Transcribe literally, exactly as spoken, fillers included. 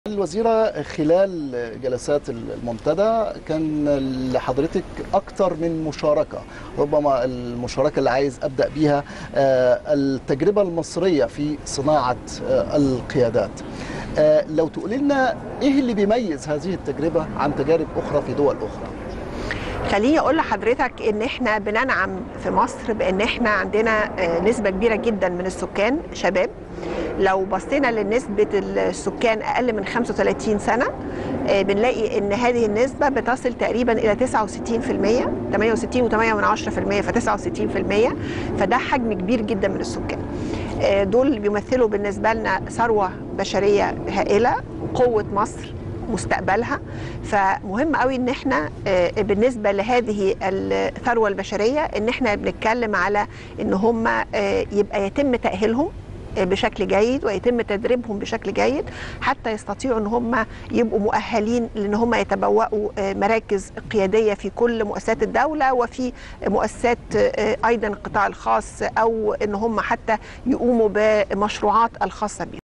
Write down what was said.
الوزيرة خلال جلسات المنتدى كان لحضرتك أكثر من مشاركة، ربما المشاركة اللي عايز أبدأ بيها التجربة المصرية في صناعة القيادات. لو تقولي لنا إيه اللي بيميز هذه التجربة عن تجارب أخرى في دول أخرى؟ خليني اقول لحضرتك ان احنا بننعم في مصر بان احنا عندنا نسبه كبيره جدا من السكان شباب. لو بصينا لنسبه السكان اقل من خمسة وثلاثين سنه بنلاقي ان هذه النسبه بتصل تقريبا الى تسعة وستين بالمئة، ثمانية وستين وثمانية من عشرة بالمئة، ف تسعة وستين بالمئة، فده حجم كبير جدا من السكان. دول بيمثلوا بالنسبه لنا ثروه بشريه هائله، قوه مصر، مستقبلها. فمهم قوي ان احنا بالنسبه لهذه الثروه البشريه ان احنا بنتكلم على ان هم يبقى يتم تاهيلهم بشكل جيد ويتم تدريبهم بشكل جيد حتى يستطيعوا ان هم يبقوا مؤهلين لان هم يتبوأوا مراكز قياديه في كل مؤسسات الدوله وفي مؤسسات ايضا القطاع الخاص، او ان هم حتى يقوموا بمشروعات الخاصه بهم.